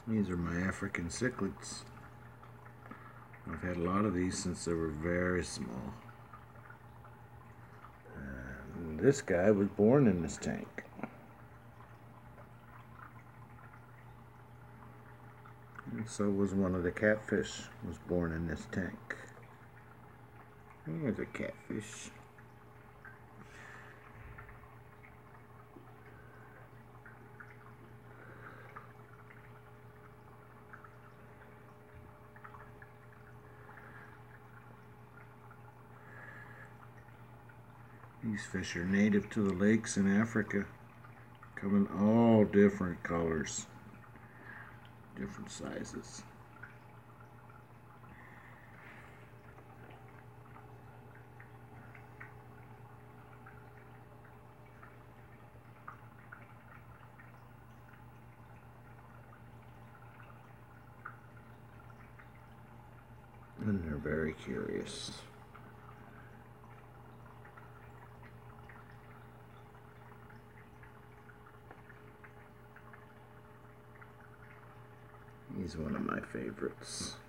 These are my African cichlids. I've had a lot of these since they were very small. And this guy was born in this tank. And so was one of the catfish, was born in this tank. Here's a catfish. These fish are native to the lakes in Africa, come in all different colors, different sizes. And they're very curious. He's one of my favorites.